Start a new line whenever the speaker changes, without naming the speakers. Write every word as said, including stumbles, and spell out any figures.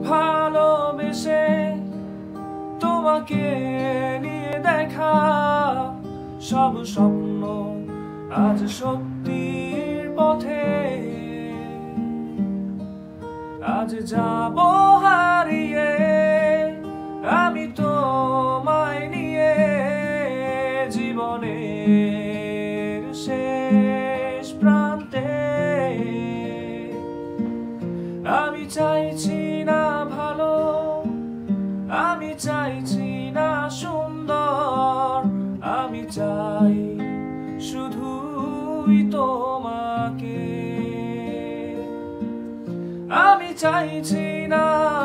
ভালোবেসে তোমাকে নিয়ে দেখা সব স্বপ্ন আজ সত্যির পথে। আজ যাব হারিয়ে আমি তোমায় নিয়ে জীবনের শেষ প্রান্তে। আমি চাইছি না ভালো, আমি চাইছি না সুন্দর, আমি চাই শুধুই তোমাকে। আমি চাইছি না